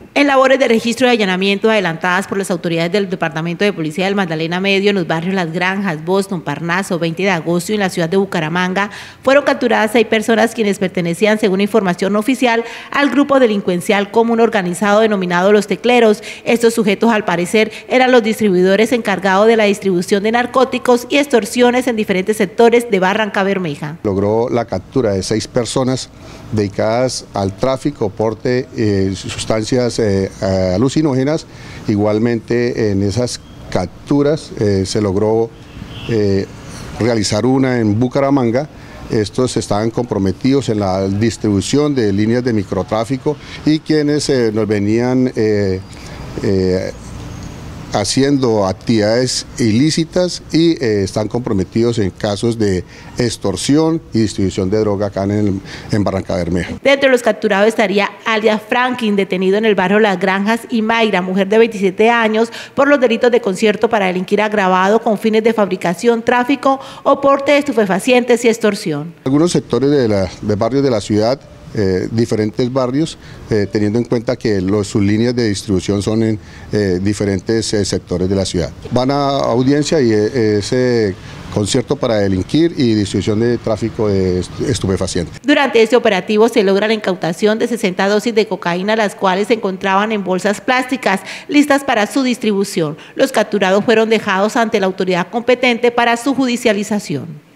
En labores de registro y allanamiento adelantadas por las autoridades del Departamento de Policía del Magdalena Medio en los barrios Las Granjas, Boston, Parnaso, 20 de agosto y en la ciudad de Bucaramanga, fueron capturadas 6 personas quienes pertenecían, según información oficial, al grupo delincuencial común organizado denominado Los Tecleros. Estos sujetos, al parecer, eran los distribuidores encargados de la distribución de narcóticos y extorsiones en diferentes sectores de Barrancabermeja. Logró la captura de 6 personas dedicadas al tráfico, porte de sustancias alucinógenas. Igualmente en esas capturas se logró realizar una en Bucaramanga. Estos estaban comprometidos en la distribución de líneas de microtráfico y quienes nos venían haciendo actividades ilícitas y están comprometidos en casos de extorsión y distribución de droga acá en Barrancabermeja. Dentro de los capturados estaría alias Franklin, detenido en el barrio Las Granjas, y Mayra, mujer de 27 años, por los delitos de concierto para delinquir agravado con fines de fabricación, tráfico o porte de estupefacientes y extorsión. Algunos sectores de barrios de la ciudad, diferentes barrios, teniendo en cuenta que sus líneas de distribución son en diferentes sectores de la ciudad. Van a audiencia y ese concierto para delinquir y distribución de tráfico de estupefacientes. Durante este operativo se logra la incautación de 60 dosis de cocaína, las cuales se encontraban en bolsas plásticas listas para su distribución. Los capturados fueron dejados ante la autoridad competente para su judicialización.